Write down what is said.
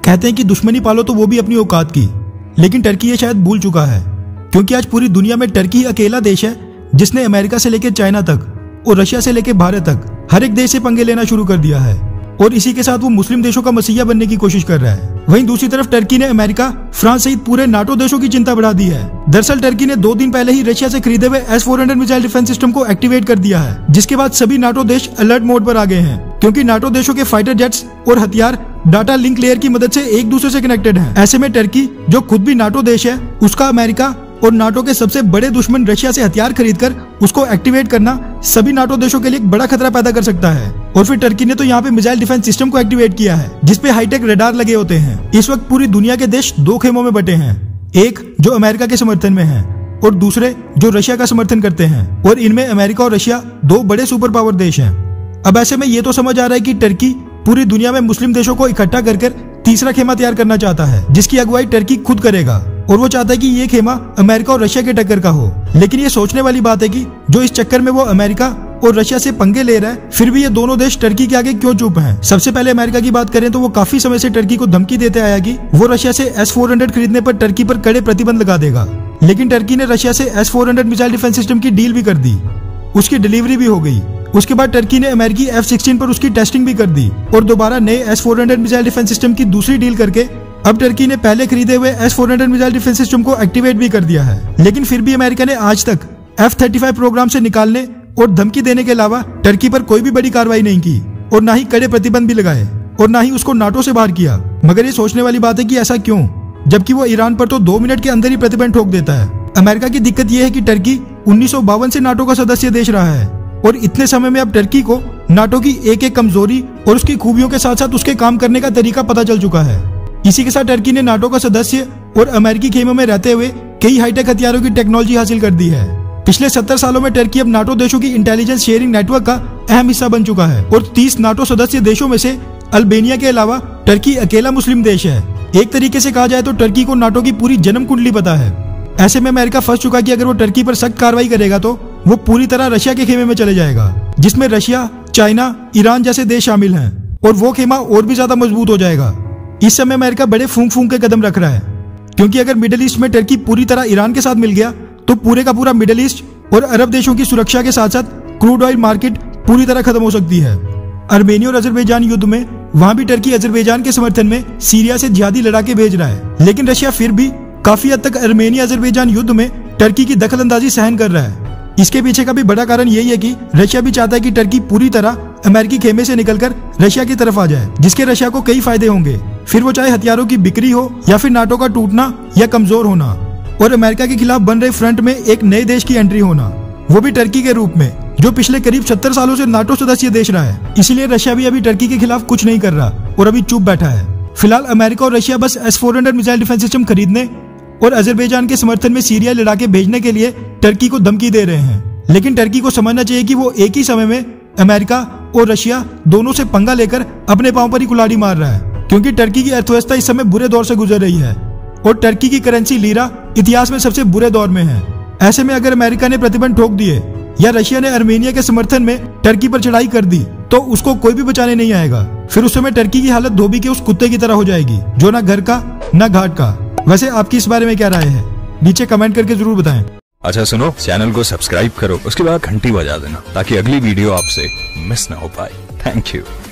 कहते हैं कि दुश्मनी पालो तो वो भी अपनी औकात की, लेकिन टर्की ये शायद भूल चुका है, क्योंकि आज पूरी दुनिया में टर्की ही अकेला देश है जिसने अमेरिका से लेकर चाइना तक और रशिया से लेकर भारत तक हर एक देश से पंगे लेना शुरू कर दिया है, और इसी के साथ वो मुस्लिम देशों का मसीहा बनने की कोशिश कर रहा है। वहीं दूसरी तरफ टर्की ने अमेरिका, फ्रांस सहित पूरे नाटो देशों की चिंता बढ़ा दी है। दरअसल टर्की ने 2 दिन पहले ही रशिया से खरीदे हुए S-400 मिसाइल डिफेंस सिस्टम को एक्टिवेट कर दिया है, जिसके बाद सभी नाटो देश अलर्ट मोड पर आ गए हैं, क्योंकि नाटो देशों के फाइटर जेट्स और हथियार डाटा लिंक लेयर की मदद से एक दूसरे से कनेक्टेड हैं। ऐसे में टर्की, जो खुद भी नाटो देश है, उसका अमेरिका और नाटो के सबसे बड़े दुश्मन रशिया से हथियार खरीदकर उसको एक्टिवेट करना सभी नाटो देशों के लिए एक बड़ा खतरा पैदा कर सकता है। और फिर टर्की ने तो यहाँ पे मिसाइल डिफेंस सिस्टम को एक्टिवेट किया है, जिसपे हाईटेक रडार लगे होते हैं। इस वक्त पूरी दुनिया के देश 2 खेमों में बटे हैं, एक जो अमेरिका के समर्थन में है और दूसरे जो रशिया का समर्थन करते हैं, और इनमें अमेरिका और रशिया 2 बड़े सुपर पावर देश हैं। अब ऐसे में ये तो समझ आ रहा है कि टर्की पूरी दुनिया में मुस्लिम देशों को इकट्ठा कर तीसरा खेमा तैयार करना चाहता है, जिसकी अगुवाई टर्की खुद करेगा, और वो चाहता है कि ये खेमा अमेरिका और रशिया के टक्कर का हो। लेकिन ये सोचने वाली बात है कि जो इस चक्कर में वो अमेरिका और रशिया से पंगे ले रहा है, फिर भी ये दोनों देश टर्की के आगे क्यों चुप हैं? सबसे पहले अमेरिका की बात करें तो वो काफी समय से टर्की को धमकी देते आया कि वो रशिया से S-400 खरीदने पर टर्की पर कड़े प्रतिबंध लगा देगा। लेकिन टर्की ने रशिया से S-400 मिसाइल डिफेंस सिस्टम की डील भी कर दी, उसकी डिलीवरी भी हो गई। उसके बाद टर्की ने अमेरिकी F-16 पर उसकी टेस्टिंग भी कर दी और दोबारा नए S-400 मिसाइल डिफेंस सिस्टम की दूसरी डील करके अब टर्की ने पहले खरीदे हुए S-400 मिसाइल डिफेंस सिस्टम को एक्टिवेट भी कर दिया है। लेकिन फिर भी अमेरिका ने आज तक F-35 प्रोग्राम से निकालने और धमकी देने के अलावा टर्की पर कोई भी बड़ी कार्रवाई नहीं की, और न ही कड़े प्रतिबंध भी लगाए, और न ही उसको नाटो से बाहर किया। मगर ये सोचने वाली बात है कि ऐसा क्यों, जबकि वो ईरान पर तो 2 मिनट के अंदर ही प्रतिबंध ठोक देता है। अमेरिका की दिक्कत यह है कि टर्की 1952 से नाटो का सदस्य देश रहा है, और इतने समय में अब टर्की को नाटो की एक एक कमजोरी और उसकी खूबियों के साथ साथ उसके काम करने का तरीका पता चल चुका है। इसी के साथ टर्की ने नाटो का सदस्य और अमेरिकी खेमों में रहते हुए कई हाईटेक हथियारों की टेक्नोलॉजी हासिल कर दी है। पिछले 70 सालों में टर्की अब नाटो देशों की इंटेलिजेंस शेयरिंग नेटवर्क का अहम हिस्सा बन चुका है, और 30 नाटो सदस्य देशों में से अल्बानिया के अलावा टर्की अकेला मुस्लिम देश है। एक तरीके से कहा जाए तो टर्की को नाटो की पूरी जन्म कुंडली पता है। ऐसे में अमेरिका फंस चुका कि अगर वो टर्की पर सख्त कार्रवाई करेगा तो वो पूरी तरह रशिया के खेमे में चले जाएगा, जिसमें रशिया, चाइना, ईरान जैसे देश शामिल हैं, और वो खेमा और भी ज्यादा मजबूत हो जाएगा। इस समय अमेरिका बड़े फूंक फूंक के कदम रख रहा है, क्योंकि अगर मिडिल ईस्ट में टर्की पूरी तरह ईरान के साथ मिल गया तो पूरे का पूरा मिडिल ईस्ट और अरब देशों की सुरक्षा के साथ साथ क्रूड ऑयल मार्केट पूरी तरह खत्म हो सकती है। आर्मेनिया और अजरबैजान युद्ध में वहां भी टर्की अजरबैजान के समर्थन में सीरिया से जिहादी लड़ाके भेज रहा है, लेकिन रशिया फिर भी काफी हद तक आर्मेनिया अजरबैजान युद्ध में टर्की की दखलंदाजी सहन कर रहा है। इसके पीछे का भी बड़ा कारण यही है कि रशिया भी चाहता है कि टर्की पूरी तरह अमेरिकी खेमे से निकलकर रशिया की तरफ आ जाए, जिसके रशिया को कई फायदे होंगे, फिर वो चाहे हथियारों की बिक्री हो या फिर नाटो का टूटना या कमजोर होना, और अमेरिका के खिलाफ बन रहे फ्रंट में एक नए देश की एंट्री होना, वो भी टर्की के रूप में, जो पिछले करीब 70 सालों से नाटो सदस्य देश रहा है। इसीलिए रशिया भी अभी टर्की के खिलाफ कुछ नहीं कर रहा और अभी चुप बैठा है। फिलहाल अमेरिका और रशिया बस S-400 मिसाइल डिफेंस सिस्टम खरीदने और अजरबैजान के समर्थन में सीरिया लड़ाके भेजने के लिए टर्की को धमकी दे रहे हैं। लेकिन टर्की को समझना चाहिए कि वो एक ही समय में अमेरिका और रशिया दोनों से पंगा लेकर अपने पांव पर ही कुल्हाड़ी मार रहा है, क्योंकि टर्की की अर्थव्यवस्था इस समय बुरे दौर से गुजर रही है और टर्की की करेंसी लीरा इतिहास में सबसे बुरे दौर में है। ऐसे में अगर अमेरिका ने प्रतिबंध ठोक दिए या रशिया ने आर्मेनिया के समर्थन में टर्की पर चढ़ाई कर दी तो उसको कोई भी बचाने नहीं आएगा। फिर उस समय टर्की की हालत धोबी के उस कुत्ते की तरह हो जाएगी, जो ना घर का ना घाट का। वैसे आपकी इस बारे में क्या राय है, नीचे कमेंट करके जरूर बताएं। अच्छा सुनो, चैनल को सब्सक्राइब करो, उसके बाद घंटी बजा देना ताकि अगली वीडियो आपसे मिस ना हो पाए। Thank you.